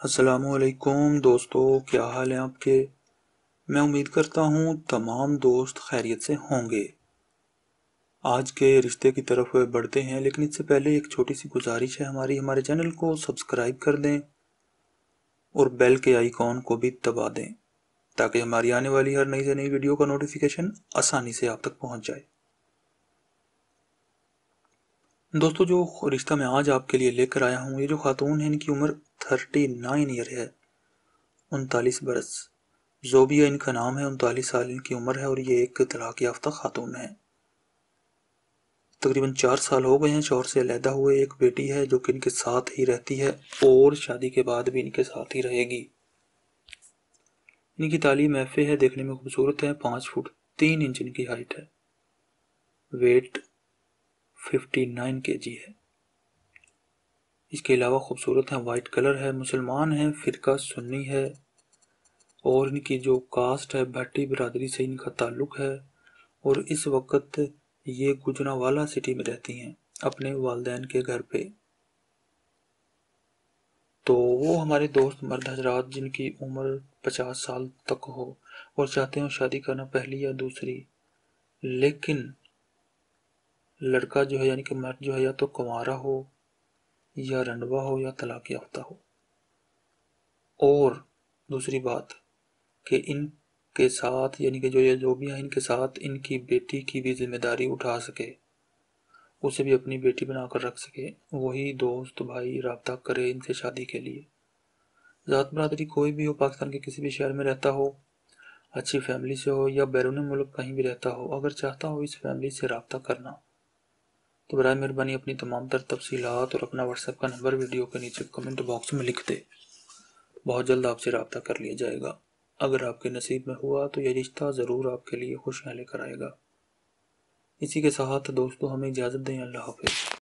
السلام علیکم دوستو، کیا حال ہیں آپ کے؟ میں امید کرتا ہوں تمام دوست خیریت سے ہوں گے۔ آج کے رشتے کی طرف بڑھتے ہیں، لیکن اس سے پہلے ایک چھوٹی سی گزارش ہے ہمارے چینل کو سبسکرائب کر دیں اور بیل کے آئیکن کو بھی دبا دیں تاکہ ہماری آنے والی ہر نئی سے نئی ویڈیو کا نوٹیفیکیشن آسانی سے آپ تک پہنچ جائے۔ دوستو، جو رشتہ میں آج آپ کے لیے لے کر آیا ہوں، یہ جو خاتون ہے ان کی عمر 39 ایئر ہے، 39 برس۔ زوبیہ ان کا نام ہے، 39 سال ان کی عمر ہے اور یہ ایک طلاق یافتہ خاتون ہے۔ تقریباً 4 سال ہو گئے ہیں شوہر سے علیحدہ ہوئے۔ ایک بیٹی ہے جو کہ ان کے ساتھ ہی رہتی ہے اور شادی کے بعد بھی ان کے ساتھ ہی رہے گی۔ ان کی تعلیم ایف اے ہے، دیکھنے میں خوبصورت ہے، 5 فٹ 3 انچ ان کی ہائٹ ہے، ویٹ 59 kg ہے۔ اس کے علاوہ خوبصورت ہیں، وائٹ کلر ہے، مسلمان ہیں، فرقہ سنی ہے اور ان کی جو کاسٹ ہے بھٹی برادری سے ان کا تعلق ہے، اور اس وقت یہ گجرانوالہ سٹی میں رہتی ہیں اپنے والدین کے گھر پہ۔ تو وہ ہمارے دوست مرد حضرات جن کی عمر 50 سال تک ہو اور چاہتے ہوں شادی کرنا پہلی یا دوسری، لیکن لڑکا جو ہے یعنی کہ مرد جو ہے یا تو کنوارا ہو یا رنڈوا ہو یا طلاق یافتہ ہو، اور دوسری بات کہ ان کے ساتھ یعنی کہ جو بھی ہیں ان کے ساتھ ان کی بیٹی کی بھی ذمہ داری اٹھا سکے، اسے بھی اپنی بیٹی بنا کر رکھ سکے، وہی دوست بھائی رابطہ کرے ان سے شادی کے لیے۔ ذات برادری کوئی بھی ہو، پاکستان کے کسی بھی شہر میں رہتا ہو، اچھی فیملی سے ہو یا بیرون ملک کہیں بھی رہتا ہو، اگر چاہتا ہو اس فیملی سے رابطہ کرنا تو برائے مہربانی اپنی تمام تر تفصیلات اور اپنا واٹس ایپ کا نمبر ویڈیو کے نیچے کمنٹ باکس میں لکھ دے۔ بہت جلد آپ سے رابطہ کر لیا جائے گا۔ اگر آپ کے نصیب میں ہوا تو یہ رشتہ ضرور آپ کے لیے خوشیاں لے کر آئے گا۔ اسی کے ساتھ دوستو ہمیں اجازت دیں، اللہ حافظ۔